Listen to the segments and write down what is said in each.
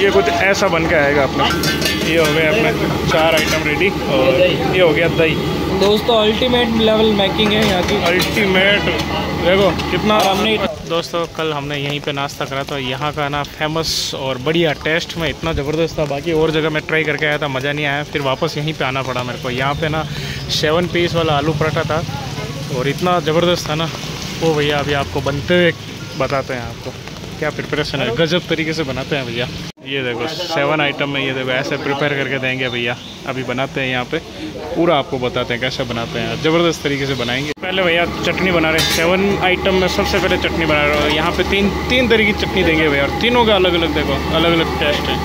ये कुछ ऐसा बन के आएगा अपना। ये हो गए अपने 4 आइटम रेडी और ये हो गया दही। दोस्तों अल्टीमेट लेवल मेकिंग है यहाँ की, अल्टीमेट। देखो कितना हमने दोस्तों कल हमने यहीं पे नाश्ता करा था। यहाँ का ना फेमस और बढ़िया टेस्ट में इतना ज़बरदस्त था। बाकी और जगह मैं ट्राई करके आया था, मज़ा नहीं आया, फिर वापस यहीं पे आना पड़ा मेरे को। यहाँ पे ना 7 पीस वाला आलू पराठा था और इतना ज़बरदस्त था ना वो। भैया अभी आपको बनते हुए बताते हैं आपको क्या प्रिपरेशन है। गजब तरीके से बनाते हैं भैया। ये देखो 7 आइटम में ये देखो ऐसे प्रिपेयर करके देंगे भैया। अभी बनाते हैं यहाँ पे, पूरा आपको बताते हैं कैसे बनाते हैं। ज़बरदस्त तरीके से बनाएंगे। पहले भैया चटनी बना रहे हैं। 7 आइटम में सबसे पहले चटनी बना रहे हो। यहाँ पे तीन तरह की चटनी देंगे भैया और तीनों का अलग अलग देखो अलग अलग टेस्ट है।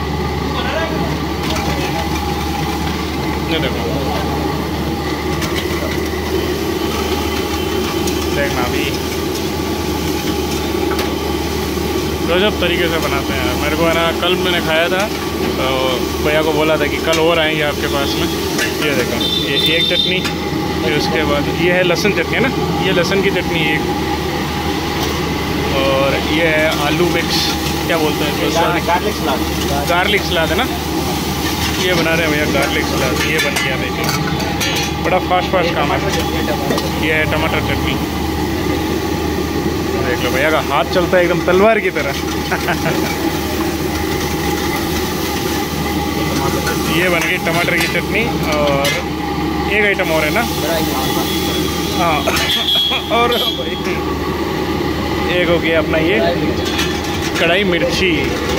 ये देखो देखना अभी गजब तरीके से बनाते हैं। मेरे को है ना कल मैंने खाया था तो भैया को बोला था कि कल और आएंगे आपके पास में। ये देखो ये एक चटनी, फिर उसके बाद ये है लहसुन चटनी है ना, ये लहसुन की चटनी एक, और ये है आलू मिक्स, क्या बोलते हैं इसको, गार्लिक सलाद है ना। ये बना रहे हैं भैया गार्लिक सलाद। ये बन गया देखिए, बड़ा फास्ट काम है। ये है टमाटर चटनी। देख लो भैया का हाथ चलता है एकदम तलवार की तरह। ये बन गई टमाटर की चटनी और एक आइटम और है ना, हाँ और एक हो गया अपना ये कढ़ाई मिर्ची।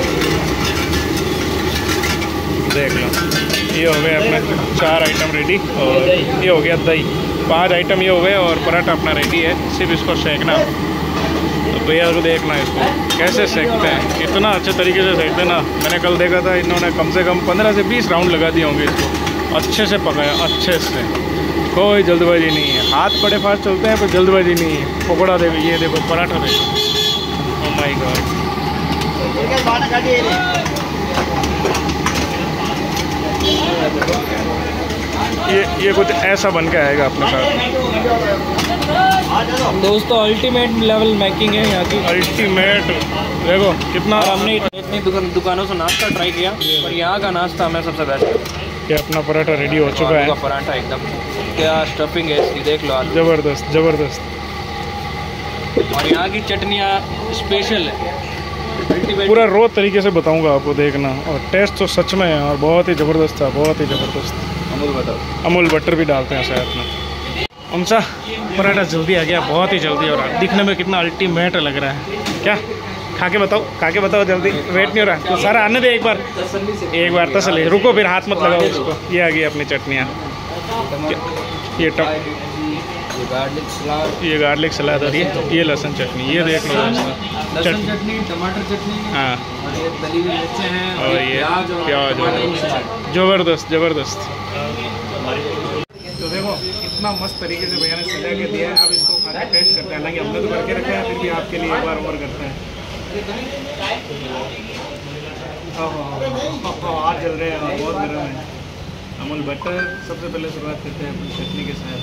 देख लो ये हो गए अपने 4 आइटम रेडी और ये हो गया दही। 5 आइटम ये हो गए और पराठा अपना रेडी है। सिर्फ इसको सेकना। तो भैया को देखना इसको कैसे सेकते हैं। इतना अच्छे तरीके से सेकते हैं ना। मैंने कल देखा था इन्होंने कम से कम 15 से 20 राउंड लगा दिए होंगे इसको। अच्छे से पकाया, अच्छे से, कोई जल्दबाजी नहीं है। हाथ बड़े फास्ट चलते हैं पर जल्दबाजी नहीं है। पकौड़ा देखो, ये देखो पराठा देखो, ओह माय गॉड। ये कुछ ऐसा बन के आएगा अपने साथ। दोस्तों अल्टीमेट लेवल मेकिंग है यहाँ की, अल्टीमेट। देखो कितना हमने इतनी दुकानों से नाश्ता ट्राई किया पर यहाँ का नाश्ता हमें सबसे बेस्ट। ये अपना पराठा रेडी हो चुका है। पराठा एकदम क्या स्टफिंग है इसकी, देख लो ज़बरदस्त ज़बरदस्त। और यहाँ की चटनियाँ स्पेशल है, पूरा रो तरीके से बताऊंगा आपको, देखना। और टेस्ट तो सच में है और बहुत ही ज़बरदस्त था, बहुत ही ज़बरदस्त। अमूल बटर भी डालते हैं साथ में। उनसा पराठा जल्दी आ गया, बहुत ही जल्दी। और दिखने में कितना अल्टीमेट लग रहा है। क्या खा के बताओ जल्दी, वेट नहीं हो रहा तो सारा आने दे एक बार तसल्ली। रुको फिर हाथ मत लगाओ उसको। ये आ गई अपनी चटनियाँ। ये गार्लिक सलाद और ये लहसुन चटनी। ये देख लो लहसुन चटनी, टमाटर चटनी, हाँ, और ये तली हुई मिर्चें हैं और ये प्याज। ज़बरदस्त। तो देखो इतना मस्त तरीके से भैया ने सजा के दिया है। अब इसको खा के टेस्ट करते हैं। हालांकि हमने तो करके रखा है, फिर भी आपके लिए एक बार और करते हैं। हाथ जल रहे हैं और बहुत गर्म है। अमूल बटर सबसे पहले शुरुआत करते हैं अपनी चटनी के साथ।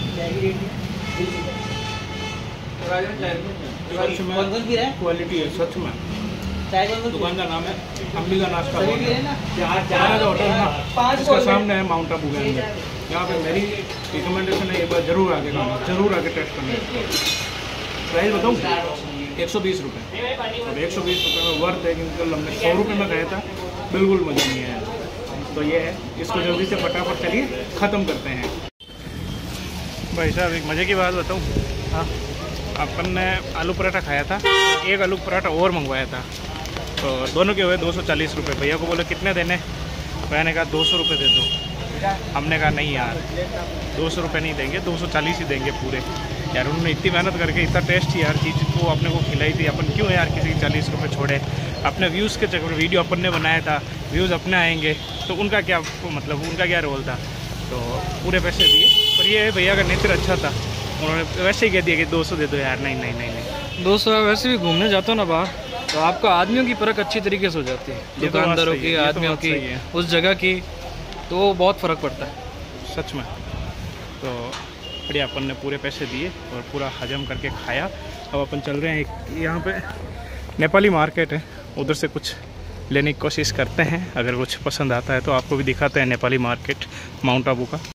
क्वालिटी है सच में। दुकान का नाम है अंबिका नाश्ता होटल है ना, इसका सामने है माउंट आबू के अंदर। यहाँ पे मेरी रिकमेंडेशन है एक बार जरूर आके खाना, जरूर आके टेस्ट करना। प्राइस बताऊँ 120 रुपये, और 120 रुपये में वर्थ है। क्योंकि कल हमने 100 रुपये में खाया था, बिल्कुल मज़ा नहीं आया। तो ये है, इसको जल्दी से फटाफट चलिए ख़त्म करते हैं। भाई साहब एक मज़े की बात बताऊँ, हाँ अपन ने आलू पराठा खाया था, एक आलू पराठा और मंगवाया था, तो दोनों के हुए 240 रुपये। भैया को बोले कितने देने, भैया ने कहा 200 रुपये दे दो। हमने कहा नहीं यार 200 रुपये नहीं देंगे, 240 ही देंगे पूरे। यार उन्होंने इतनी मेहनत करके इतना टेस्टी यार चीज़ को अपने को खिलाई थी, अपन क्यों यार किसी के 40 रुपये छोड़े। अपने व्यूज़ के चक्कर में वीडियो अपन ने बनाया था, व्यूज़ अपने आएंगे तो उनका क्या मतलब, उनका क्या रोल था। तो पूरे पैसे दिए। पर ये भैया का नेचर अच्छा था, उन्होंने वैसे ही कह दिया कि 200 दे दो यार। नहीं 200। वैसे भी घूमने जाता हूँ ना बाहर, तो आपको आदमियों की परख अच्छी तरीके से हो जाती है, दुकानदारों की, आदमियों की, उस जगह की, तो बहुत फ़र्क पड़ता है सच में। तो बढ़िया अपन ने पूरे पैसे दिए और पूरा हजम करके खाया। अब अपन चल रहे हैं यहाँ पे नेपाली मार्केट है, उधर से कुछ लेने की कोशिश करते हैं। अगर कुछ पसंद आता है तो आपको भी दिखाते हैं नेपाली मार्केट माउंट आबू का।